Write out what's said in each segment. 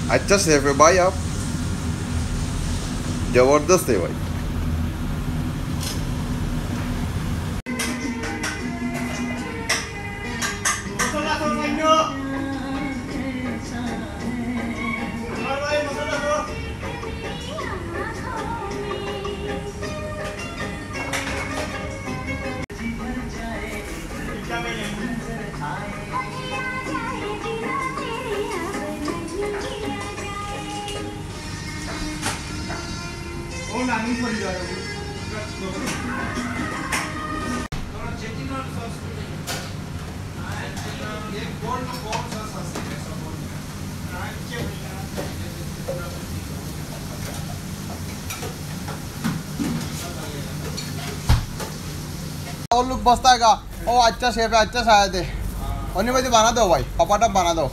अच्छा शेफ है भाई आप, जबरदस्त है भाई। और लोग बसता है का ओ अच्छा शेफ है, अच्छा शायद है। और भाई बना दो भाई, पपाटा बना दो।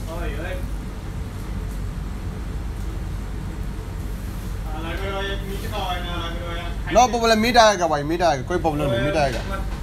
नो प्रॉब्लम, मीट आएगा भाई, मीट आएगा, कोई प्रॉब्लम नहीं, मीट आएगा।